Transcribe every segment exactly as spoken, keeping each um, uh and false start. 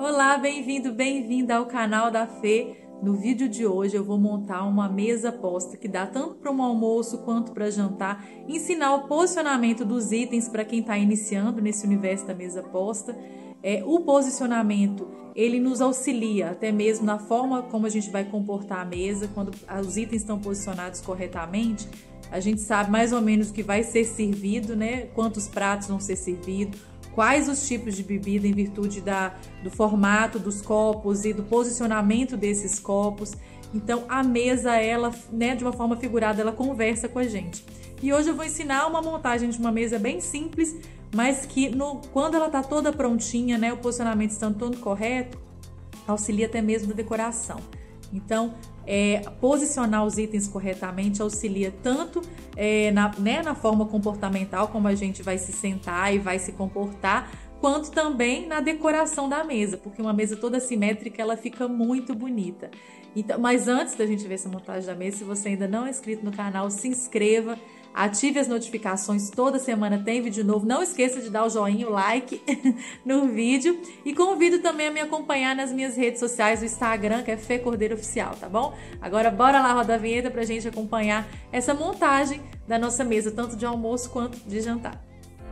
Olá, bem-vindo, bem-vinda ao canal da Fê. No vídeo de hoje eu vou montar uma mesa posta que dá tanto para um almoço quanto para jantar, ensinar o posicionamento dos itens para quem está iniciando nesse universo da mesa posta. É, o posicionamento, ele nos auxilia até mesmo na forma como a gente vai comportar a mesa, quando os itens estão posicionados corretamente. A gente sabe mais ou menos o que vai ser servido, né? Quantos pratos vão ser servidos, quais os tipos de bebida em virtude da, do formato dos copos e do posicionamento desses copos. Então a mesa, ela, né, de uma forma figurada, ela conversa com a gente. E hoje eu vou ensinar uma montagem de uma mesa bem simples, mas que no, quando ela está toda prontinha, né, o posicionamento estando todo correto, auxilia até mesmo na decoração. Então, é, posicionar os itens corretamente auxilia tanto é, na, né, na forma comportamental, como a gente vai se sentar e vai se comportar, quanto também na decoração da mesa, porque uma mesa toda simétrica, ela fica muito bonita. Então, mas antes da gente ver essa montagem da mesa, se você ainda não é inscrito no canal, se inscreva, ative as notificações, toda semana tem vídeo novo. Não esqueça de dar o joinha, o like no vídeo. E convido também a me acompanhar nas minhas redes sociais, o Instagram, que é Fê Cordeiro Oficial, tá bom? Agora bora lá rodar a vinheta pra gente acompanhar essa montagem da nossa mesa, tanto de almoço quanto de jantar.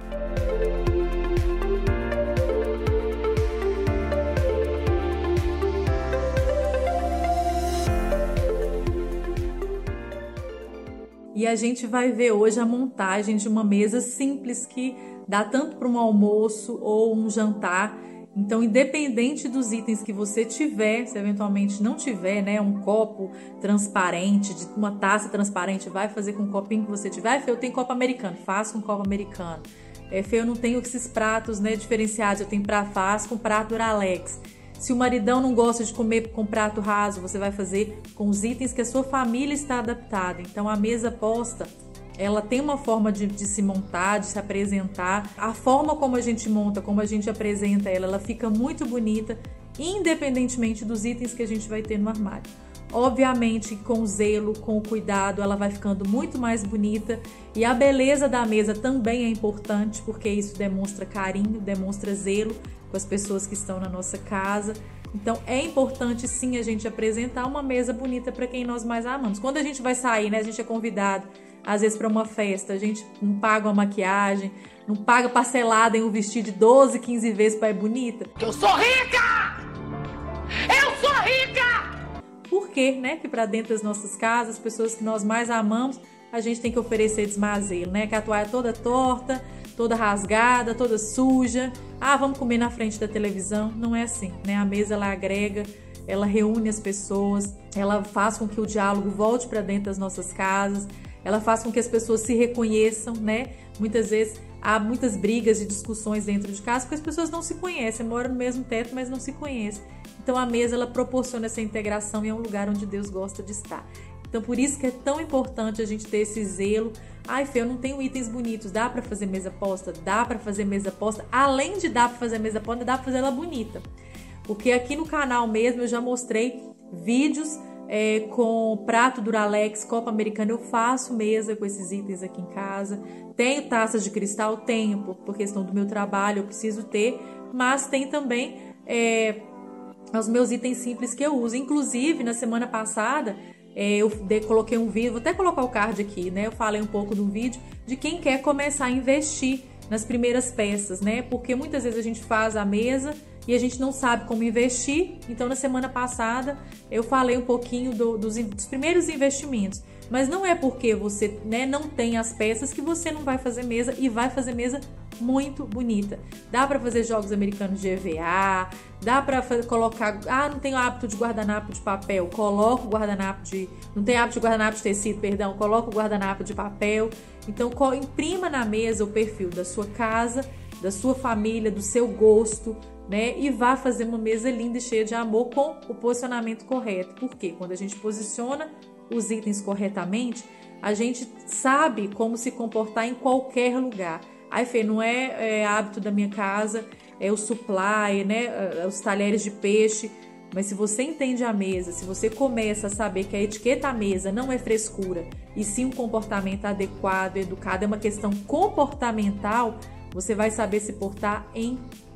E a gente vai ver hoje a montagem de uma mesa simples que dá tanto para um almoço ou um jantar. Então, independente dos itens que você tiver, se eventualmente não tiver, né, um copo transparente, uma taça transparente, vai fazer com o copinho que você tiver. Fê, eu tenho copo americano, faço com copo americano. É, Fê, eu não tenho esses pratos, né, diferenciados, eu tenho pra faço com prato Duralex. Se o maridão não gosta de comer com prato raso, você vai fazer com os itens que a sua família está adaptada. Então, a mesa posta, ela tem uma forma de, de se montar, de se apresentar. A forma como a gente monta, como a gente apresenta ela, ela fica muito bonita, independentemente dos itens que a gente vai ter no armário. Obviamente, com zelo, com cuidado, ela vai ficando muito mais bonita. E a beleza da mesa também é importante, porque isso demonstra carinho, demonstra zelo com as pessoas que estão na nossa casa. Então é importante sim a gente apresentar uma mesa bonita para quem nós mais amamos. Quando a gente vai sair, né, a gente é convidado às vezes para uma festa, a gente não paga uma maquiagem, não paga parcelada em um vestido de doze, quinze vezes para ir bonita. Eu sou rica! Eu sou rica! Por quê, né? Que para dentro das nossas casas, as pessoas que nós mais amamos, a gente tem que oferecer desmazelo, né? Que a toalha toda torta, toda rasgada, toda suja. Ah, vamos comer na frente da televisão. Não é assim, né? A mesa, ela agrega, ela reúne as pessoas, ela faz com que o diálogo volte para dentro das nossas casas, ela faz com que as pessoas se reconheçam, né? Muitas vezes há muitas brigas e discussões dentro de casa porque as pessoas não se conhecem, moram no mesmo teto, mas não se conhecem. Então a mesa, ela proporciona essa integração e é um lugar onde Deus gosta de estar. Então por isso que é tão importante a gente ter esse zelo. Ai, Fê, eu não tenho itens bonitos, dá para fazer mesa posta? Dá para fazer mesa posta. Além de dar para fazer mesa posta, dá para fazer ela bonita. Porque aqui no canal mesmo eu já mostrei vídeos é, com prato Duralex, copo americano. Eu faço mesa com esses itens aqui em casa. Tenho taças de cristal? Tenho, por, por questão do meu trabalho, eu preciso ter. Mas tem também é, os meus itens simples que eu uso. Inclusive, na semana passada, É, eu de, coloquei um vídeo, vou até colocar o card aqui, né? Eu falei um pouco do vídeo de quem quer começar a investir nas primeiras peças, né? Porque muitas vezes a gente faz a mesa e a gente não sabe como investir. Então, na semana passada, eu falei um pouquinho do, dos, dos primeiros investimentos. Mas não é porque você, né, não tem as peças que você não vai fazer mesa, e vai fazer mesa muito bonita. Dá para fazer jogos americanos de E V A, dá para colocar... Ah, não tenho hábito de guardanapo de papel, coloca o guardanapo de... Não tem hábito de guardanapo de tecido, perdão, coloca o guardanapo de papel. Então, imprima na mesa o perfil da sua casa, da sua família, do seu gosto, né? E vá fazer uma mesa linda e cheia de amor com o posicionamento correto. Porque quando a gente posiciona os itens corretamente, a gente sabe como se comportar em qualquer lugar. Ai, Fê, não é, é hábito da minha casa, é o supply, né? Os talheres de peixe. Mas se você entende a mesa, se você começa a saber que a etiqueta à mesa não é frescura, e sim um comportamento adequado, educado, é uma questão comportamental, você vai saber se portar em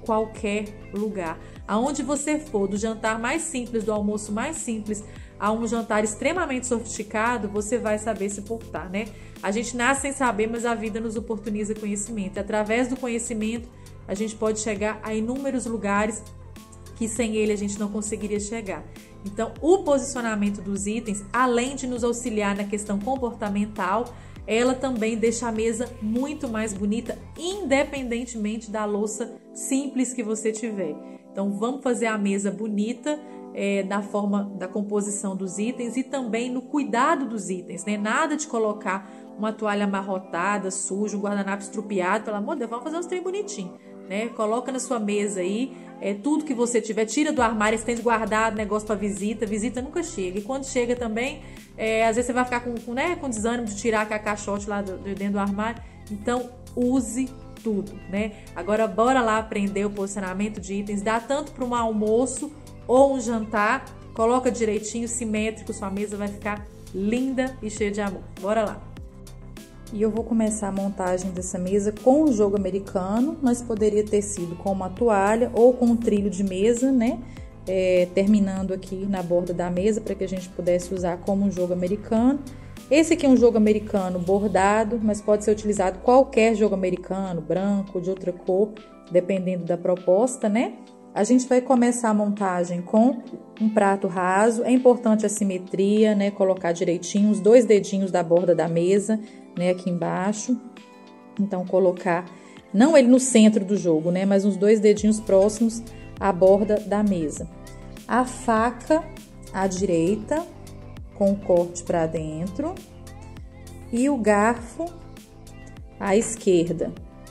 qualquer lugar. Aonde você for, do jantar mais simples, do almoço mais simples, a um jantar extremamente sofisticado, você vai saber se portar, né? A gente nasce sem saber, mas a vida nos oportuniza conhecimento. E através do conhecimento, a gente pode chegar a inúmeros lugares que sem ele a gente não conseguiria chegar. Então, o posicionamento dos itens, além de nos auxiliar na questão comportamental, ela também deixa a mesa muito mais bonita, independentemente da louça simples que você tiver. Então, vamos fazer a mesa bonita é, da forma da composição dos itens e também no cuidado dos itens, né? Nada de colocar uma toalha amarrotada, suja, um guardanapo estrupiado, pelo amor de Deus, vamos fazer uns trem bonitinho, né? Coloca na sua mesa aí, é, tudo que você tiver, tira do armário, você tem guardado negócio para visita, visita nunca chega. E quando chega também, é, às vezes você vai ficar com, com, né, com desânimo de tirar a caixote lá do, de dentro do armário. Então, use tudo, né? Agora, bora lá aprender o posicionamento de itens. Dá tanto para um almoço ou um jantar. Coloca direitinho, simétrico, sua mesa vai ficar linda e cheia de amor. Bora lá! E eu vou começar a montagem dessa mesa com o jogo americano, mas poderia ter sido com uma toalha ou com um trilho de mesa, né? É, terminando aqui na borda da mesa para que a gente pudesse usar como um jogo americano. Esse aqui é um jogo americano bordado, mas pode ser utilizado qualquer jogo americano, branco, de outra cor, dependendo da proposta, né? A gente vai começar a montagem com um prato raso. É importante a simetria, né? Colocar direitinho os dois dedinhos da borda da mesa, né? Aqui embaixo. Então, colocar, não ele no centro do jogo, né? Mas uns dois dedinhos próximos à borda da mesa. A faca à direita, com o corte para dentro. E o garfo à esquerda.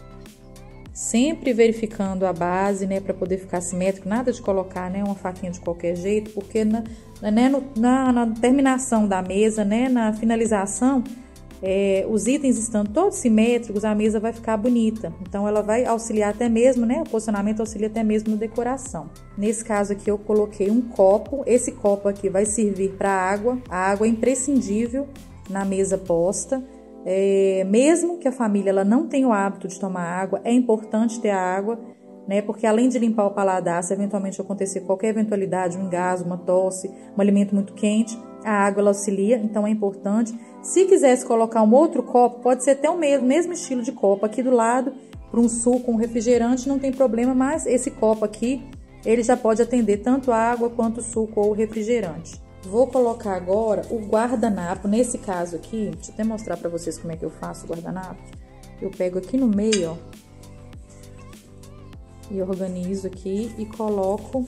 Sempre verificando a base, né, para poder ficar simétrico, nada de colocar, né, uma faquinha de qualquer jeito, porque na, né, no, na, na terminação da mesa, né, na finalização, é, os itens estando todos simétricos, a mesa vai ficar bonita. Então, ela vai auxiliar até mesmo, né, o posicionamento auxilia até mesmo na decoração. Nesse caso aqui, eu coloquei um copo, esse copo aqui vai servir para água, a água é imprescindível na mesa posta. É, mesmo que a família ela não tenha o hábito de tomar água, é importante ter a água, né? Porque além de limpar o paladar, se eventualmente acontecer qualquer eventualidade, um engasgo, uma tosse, um alimento muito quente, a água ela auxilia, então é importante. Se quisesse colocar um outro copo, pode ser até o mesmo, mesmo estilo de copo aqui do lado, para um suco, um refrigerante, não tem problema, mas esse copo aqui, ele já pode atender tanto a água quanto o suco ou o refrigerante. Vou colocar agora o guardanapo, nesse caso aqui, deixa eu até mostrar pra vocês como é que eu faço o guardanapo. Eu pego aqui no meio, ó, e organizo aqui e coloco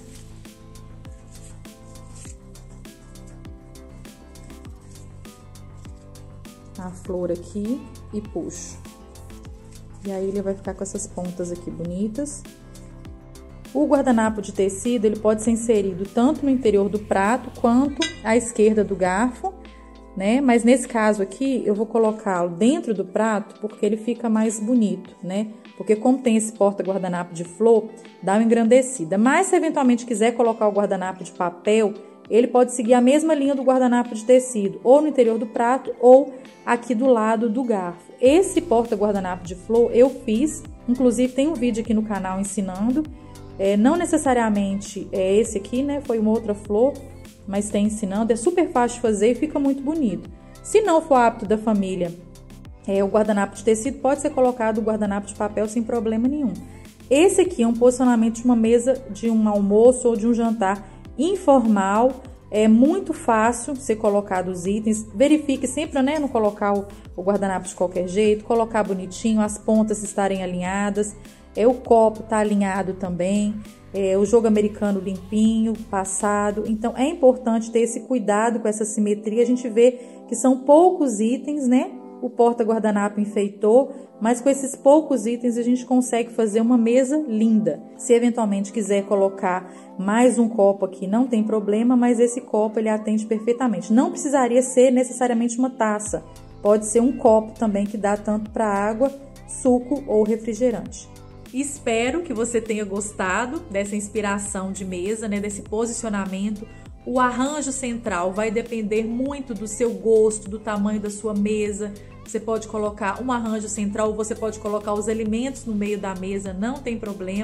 a flor aqui e puxo. E aí ele vai ficar com essas pontas aqui bonitas. O guardanapo de tecido, ele pode ser inserido tanto no interior do prato, quanto à esquerda do garfo, né? Mas nesse caso aqui, eu vou colocá-lo dentro do prato, porque ele fica mais bonito, né? Porque como tem esse porta-guardanapo de flor, dá uma engrandecida. Mas se eventualmente quiser colocar o guardanapo de papel, ele pode seguir a mesma linha do guardanapo de tecido, ou no interior do prato, ou aqui do lado do garfo. Esse porta-guardanapo de flor eu fiz, inclusive tem um vídeo aqui no canal ensinando. É, não necessariamente é esse aqui, né? Foi uma outra flor, mas tem ensinando. É super fácil de fazer e fica muito bonito. Se não for hábito da família, é, o guardanapo de tecido pode ser colocado o guardanapo de papel sem problema nenhum. Esse aqui é um posicionamento de uma mesa de um almoço ou de um jantar informal. É muito fácil ser colocado os itens. Verifique sempre, né? Não colocar o, o guardanapo de qualquer jeito. Colocar bonitinho, as pontas estarem alinhadas. É, o copo tá alinhado também, é, o jogo americano limpinho, passado. Então, é importante ter esse cuidado com essa simetria. A gente vê que são poucos itens, né? O porta-guardanapo enfeitou, mas com esses poucos itens a gente consegue fazer uma mesa linda. Se eventualmente quiser colocar mais um copo aqui, não tem problema, mas esse copo ele atende perfeitamente. Não precisaria ser necessariamente uma taça. Pode ser um copo também que dá tanto para água, suco ou refrigerante. Espero que você tenha gostado dessa inspiração de mesa, né, desse posicionamento. O arranjo central vai depender muito do seu gosto, do tamanho da sua mesa. Você pode colocar um arranjo central ou você pode colocar os alimentos no meio da mesa, não tem problema.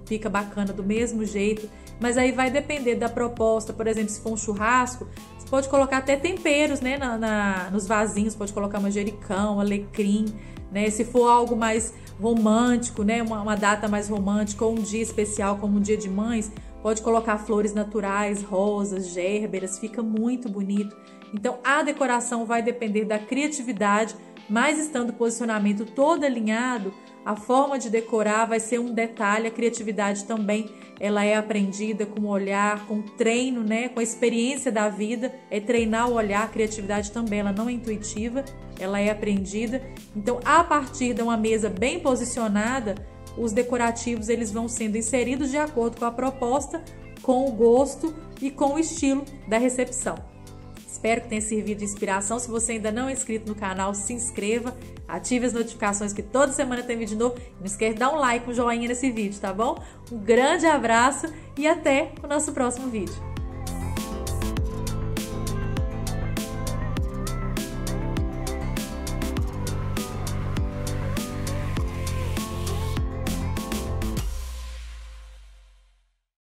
fica bacana do mesmo jeito. Mas aí vai depender da proposta. Por exemplo, se for um churrasco, você pode colocar até temperos, né, na, na, nos vasinhos, pode colocar manjericão, alecrim, né? Se for algo mais romântico, né, uma, uma data mais romântica ou um dia especial como um dia de mães, pode colocar flores naturais, rosas, gérberas, fica muito bonito. Então a decoração vai depender da criatividade, mas estando o posicionamento todo alinhado, a forma de decorar vai ser um detalhe. A criatividade também, ela é aprendida com o olhar, com o treino, né? Com a experiência da vida. É treinar o olhar. A criatividade também, ela não é intuitiva, ela é aprendida. Então, a partir de uma mesa bem posicionada, os decorativos eles vão sendo inseridos de acordo com a proposta, com o gosto e com o estilo da recepção. Espero que tenha servido de inspiração. Se você ainda não é inscrito no canal, se inscreva, ative as notificações que toda semana tem vídeo novo. Não esquece de dar um like, um joinha nesse vídeo, tá bom? Um grande abraço e até o nosso próximo vídeo.